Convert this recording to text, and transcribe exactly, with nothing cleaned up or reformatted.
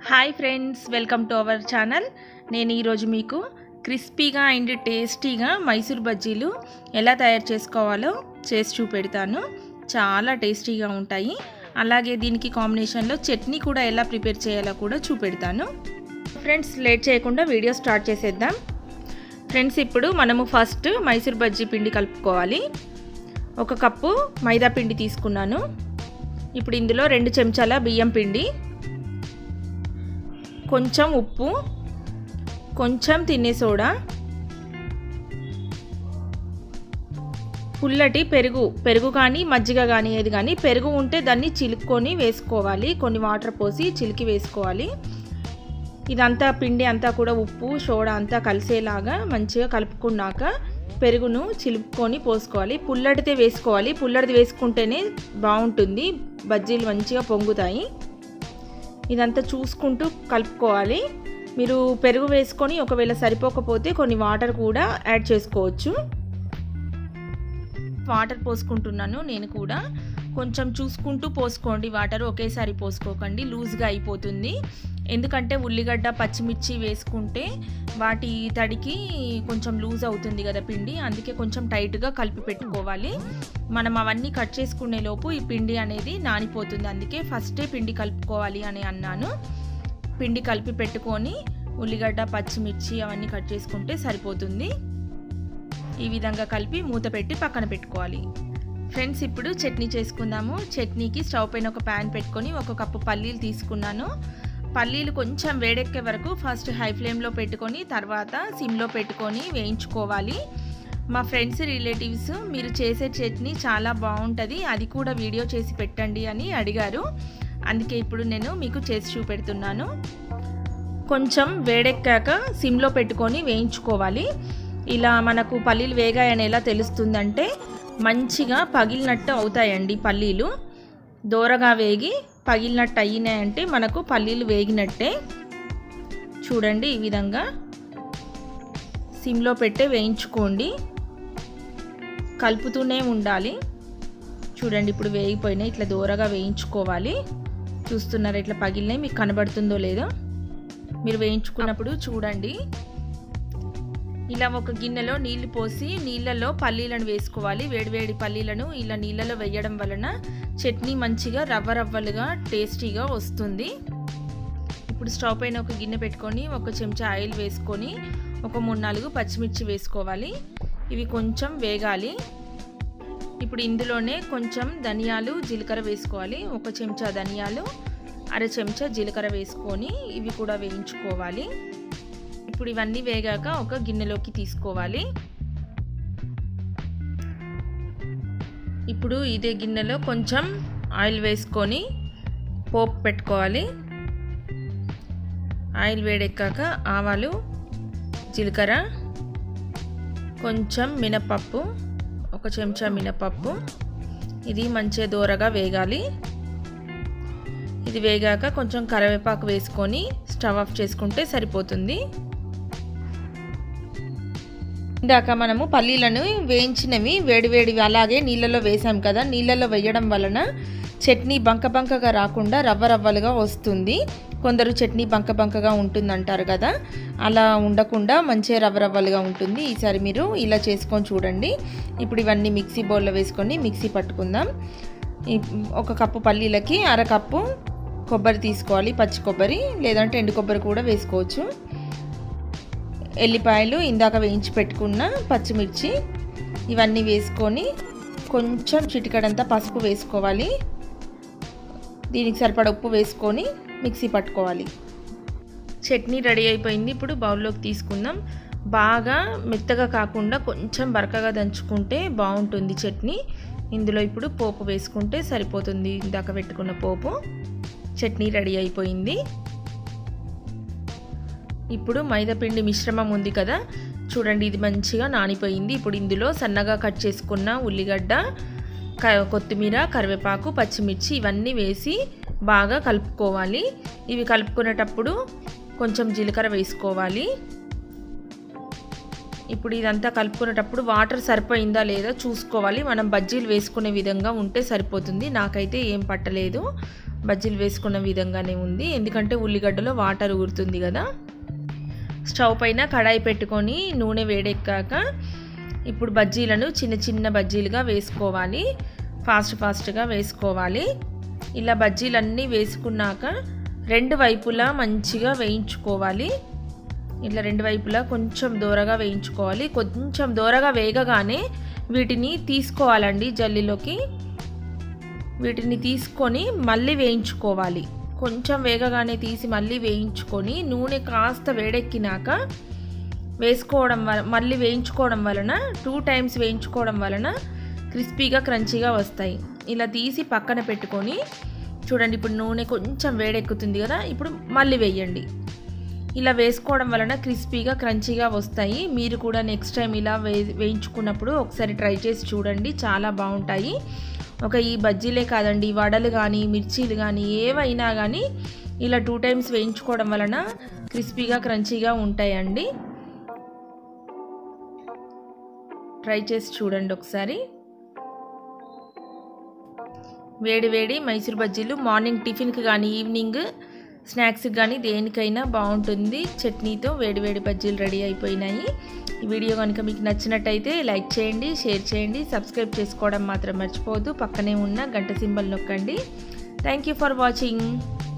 Hi friends, welcome to our channel. నేను ఈరోజు మీకు క్రిస్పీగా అండ్ టేస్టీగా మైసూర్ బజ్జీలు ఎలా తయారు చేసుకోవాలో చేసి చూపెడతాను. చాలా టేస్టీగా ఉంటాయి. అలాగే దీనికి కాంబినేషన్లో చట్నీ కూడా ఎలా ప్రిపేర్ చేయాలో కూడా చూపెడతాను. ఫ్రెండ్స్, లేట్ చేయకుండా వీడియో స్టార్ట్ చేసేద్దాం. ఫ్రెండ్స్, ఇప్పుడు మనము ఫస్ట్ మైసూర్ బజ్జీ పిండి కలుపుకోవాలి. ఒక కప్పు మైదా పిండి తీసుకున్నాను. ఇప్పుడు ఇందులో రెండు చెంచాల బియ్యం పిండి, కొంచెం ఉప్పు, కొంచెం తినే సోడా, పుల్లటి పెరుగు పెరుగు కానీ మజ్జిగ కానీ ఏది కానీ పెరుగు ఉంటే దాన్ని చిలుక్కొని వేసుకోవాలి. కొన్ని వాటర్ పోసి చిలికి వేసుకోవాలి. ఇదంతా పిండి అంతా కూడా ఉప్పు సోడా అంతా కలిసేలాగా మంచిగా కలుపుకున్నాక పెరుగును చిలుపుకొని పోసుకోవాలి. పుల్లటితే వేసుకోవాలి. పుల్లటిది వేసుకుంటేనే బాగుంటుంది, బజ్జీలు మంచిగా పొంగుతాయి. ఇదంతా చూసుకుంటూ కలుపుకోవాలి. మీరు పెరుగు వేసుకొని ఒకవేళ సరిపోకపోతే కొన్ని వాటర్ కూడా యాడ్ చేసుకోవచ్చు. వాటర్ పోసుకుంటున్నాను నేను కూడా. కొంచెం చూసుకుంటూ పోసుకోండి, వాటర్ ఒకేసారి పోసుకోకండి, లూజ్గా అయిపోతుంది. ఎందుకంటే ఉల్లిగడ్డ పచ్చిమిర్చి వేసుకుంటే వాటి తడికి కొంచెం లూజ్ అవుతుంది కదా పిండి, అందుకే కొంచెం టైట్గా కలిపి పెట్టుకోవాలి. మనం అవన్నీ కట్ చేసుకునే లోపు ఈ పిండి అనేది నానిపోతుంది. అందుకే ఫస్టే పిండి కలుపుకోవాలి అని అన్నాను. పిండి కలిపి పెట్టుకొని ఉల్లిగడ్డ పచ్చిమిర్చి అవన్నీ కట్ చేసుకుంటే సరిపోతుంది. ఈ విధంగా కలిపి మూత పెట్టి పక్కన పెట్టుకోవాలి. ఫ్రెండ్స్, ఇప్పుడు చట్నీ చేసుకుందాము. చట్నీకి స్టవ్ పైన ఒక ప్యాన్ పెట్టుకొని ఒక కప్పు పల్లీలు తీసుకున్నాను. పల్లీలు కొంచెం వేడెక్కే వరకు ఫస్ట్ హై ఫ్లేమ్లో పెట్టుకొని తర్వాత సిమ్లో పెట్టుకొని వేయించుకోవాలి. మా ఫ్రెండ్స్ రిలేటివ్స్ మీరు చేసే చట్నీ చాలా బాగుంటుంది, అది కూడా వీడియో చేసి పెట్టండి అని అడిగారు. అందుకే ఇప్పుడు నేను మీకు చేసి చూపెడుతున్నాను. కొంచెం వేడెక్కాక సిమ్లో పెట్టుకొని వేయించుకోవాలి. ఇలా మనకు పల్లీలు వేగాయని ఎలా తెలుస్తుందంటే మంచిగా పగిలినట్టు అవుతాయండి. పల్లీలు దోరగా వేగి పగిలినట్టు అయినాయంటే మనకు పల్లీలు వేగినట్టే. చూడండి, ఈ విధంగా సిమ్లో పెట్టే వేయించుకోండి, కలుపుతూనే ఉండాలి. చూడండి, ఇప్పుడు వేగిపోయినాయి. ఇట్లా దోరగా వేయించుకోవాలి. చూస్తున్నారా ఇట్లా పగిలినాయి? మీకు కనబడుతుందో లేదో మీరు వేయించుకున్నప్పుడు చూడండి. ఇలా ఒక గిన్నెలో నీళ్లు పోసి నీళ్ళలో పల్లీలను వేసుకోవాలి. వేడివేడి పల్లీలను ఇలా నీళ్ళలో వేయడం వలన చట్నీ మంచిగా రవ్వ రవ్వలుగా టేస్టీగా వస్తుంది. ఇప్పుడు స్టవ్ పైన ఒక గిన్నె పెట్టుకొని ఒక చెంచా ఆయిల్ వేసుకొని ఒక మూడు నాలుగు పచ్చిమిర్చి వేసుకోవాలి. ఇవి కొంచెం వేగాలి. ఇప్పుడు ఇందులోనే కొంచెం ధనియాలు జీలకర్ర వేసుకోవాలి. ఒక చెంచా ధనియాలు, అర చెంచా జీలకర్ర వేసుకొని ఇవి కూడా వేయించుకోవాలి. ఇప్పుడు ఇవన్నీ వేగాక ఒక గిన్నెలోకి తీసుకోవాలి. ఇప్పుడు ఇదే గిన్నెలో కొంచెం ఆయిల్ వేసుకొని పోపు పెట్టుకోవాలి. ఆయిల్ వేడెక్కాక ఆవాలు, జీలకర్ర, కొంచెం మినపప్పు, ఒక చెంచా మినపప్పు, ఇది మంచిగా దోరగా వేగాలి. ఇది వేగాక కొంచెం కరివేపాకు వేసుకొని స్టవ్ ఆఫ్ చేసుకుంటే సరిపోతుంది. ఇందాక మనము పల్లీలను వేయించినవి వేడివేడివి అలాగే నీళ్ళలో వేసాం కదా, నీళ్ళలో వేయడం వలన చట్నీ బంక బంకగా రాకుండా రవ్వ రవ్వలుగా వస్తుంది. కొందరు చట్నీ బంక బంకగా ఉంటుందంటారు కదా, అలా ఉండకుండా మంచిగా రవ్వ రవ్వలుగా ఉంటుంది. ఈసారి మీరు ఇలా చేసుకొని చూడండి. ఇప్పుడు ఇవన్నీ మిక్సీ బౌల్లో వేసుకొని మిక్సీ పట్టుకుందాం. ఒక కప్పు పల్లీలకి అర కప్పు కొబ్బరి తీసుకోవాలి, పచ్చి కొబ్బరి, లేదంటే ఎండు కొబ్బరి కూడా వేసుకోవచ్చు. ఎల్లిపాయలు, ఇందాక వేయించి పెట్టుకున్న పచ్చిమిర్చి, ఇవన్నీ వేసుకొని కొంచెం చిటికడంతా పసుపు వేసుకోవాలి. దీనికి సరిపడా ఉప్పు వేసుకొని మిక్సీ పట్టుకోవాలి. చట్నీ రెడీ అయిపోయింది. ఇప్పుడు బౌల్లోకి తీసుకుందాం. బాగా మెత్తగా కాకుండా కొంచెం బరకగా దంచుకుంటే బాగుంటుంది చట్నీ. ఇందులో ఇప్పుడు పోపు వేసుకుంటే సరిపోతుంది. ఇందాక పెట్టుకున్న పోపు. చట్నీ రెడీ అయిపోయింది. ఇప్పుడు మైదాపిండి మిశ్రమం ఉంది కదా, చూడండి ఇది మంచిగా నానిపోయింది. ఇప్పుడు ఇందులో సన్నగా కట్ చేసుకున్న ఉల్లిగడ్డ, కొత్తిమీర, కరివేపాకు, పచ్చిమిర్చి ఇవన్నీ వేసి బాగా కలుపుకోవాలి. ఇవి కలుపుకునేటప్పుడు కొంచెం జీలకర్ర వేసుకోవాలి. ఇప్పుడు ఇదంతా కలుపుకునేటప్పుడు వాటర్ సరిపోయిందా లేదా చూసుకోవాలి. మనం బజ్జీలు వేసుకునే విధంగా ఉంటే సరిపోతుంది. నాకైతే ఏం పట్టలేదు, బజ్జీలు వేసుకున్న విధంగానే ఉంది, ఎందుకంటే ఉల్లిగడ్డలో వాటర్ ఊరుతుంది కదా. స్టవ్ పైన కడాయి పెట్టుకొని నూనె వేడెక్కాక ఇప్పుడు బజ్జీలను చిన్న చిన్న బజ్జీలుగా వేసుకోవాలి. ఫాస్ట్ ఫాస్ట్గా వేసుకోవాలి. ఇలా బజ్జీలన్నీ వేసుకున్నాక రెండు వైపులా మంచిగా వేయించుకోవాలి. ఇట్లా రెండు వైపులా కొంచెం దూరగా వేయించుకోవాలి. కొంచెం దూరగా వేగగానే వీటిని తీసుకోవాలండి జల్లిలోకి. వీటిని తీసుకొని మళ్ళీ వేయించుకోవాలి. కొంచెం వేగగానే తీసి మళ్ళీ వేయించుకొని నూనె కాస్త వేడెక్కినాక వేసుకోవడం వల్ల మళ్ళీ వేయించుకోవడం వలన టూ టైమ్స్ వేయించుకోవడం వలన క్రిస్పీగా క్రంచీగా వస్తాయి. ఇలా తీసి పక్కన పెట్టుకొని చూడండి, ఇప్పుడు నూనె కొంచెం వేడెక్కుతుంది కదా, ఇప్పుడు మళ్ళీ వేయండి. ఇలా వేసుకోవడం వలన క్రిస్పీగా క్రంచీగా వస్తాయి. మీరు కూడా నెక్స్ట్ టైం ఇలా వే వేయించుకున్నప్పుడు ఒకసారి ట్రై చేసి చూడండి, చాలా బాగుంటాయి. ఒక ఈ బజ్జీలే కాదండి, వడలు కానీ మిర్చీలు కానీ ఏవైనా కానీ ఇలా టూ టైమ్స్ వేయించుకోవడం వలన క్రిస్పీగా క్రంచీగా ఉంటాయండి. ట్రై చేసి చూడండి ఒకసారి. వేడి వేడి మైసూర్ బజ్జీలు మార్నింగ్ టిఫిన్కి కానీ ఈవినింగ్ స్నాక్స్కి కానీ దేనికైనా బాగుంటుంది. చట్నీతో వేడి వేడి బజ్జీలు రెడీ అయిపోయినాయి. ఈ వీడియో కనుక మీకు నచ్చినట్టయితే లైక్ చేయండి, షేర్ చేయండి, సబ్స్క్రైబ్ చేసుకోవడం మాత్రం మర్చిపోవద్దు. పక్కనే ఉన్న గంట సింబల్ నొక్కండి. Thank you for watching.